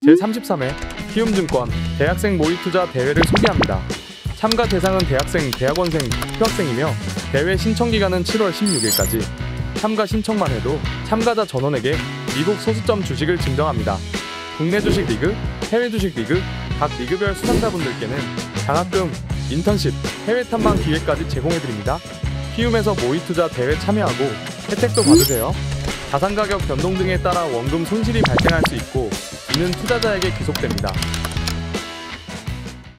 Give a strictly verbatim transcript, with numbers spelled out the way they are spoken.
제삼십삼 회 키움증권 대학생 모의투자 대회를 소개합니다. 참가 대상은 대학생, 대학원생, 휴학생이며 대회 신청기간은 칠월 십육일까지. 참가 신청만 해도 참가자 전원에게 미국 소수점 주식을 증정합니다. 국내 주식 리그, 해외 주식 리그, 각 리그별 수상자분들께는 장학금, 인턴십, 해외 탐방 기회까지 제공해드립니다. 키움에서 모의투자 대회 참여하고 혜택도 받으세요. 자산 가격 변동 등에 따라 원금 손실이 발생할 수 있고 이는 투자자에게 귀속됩니다.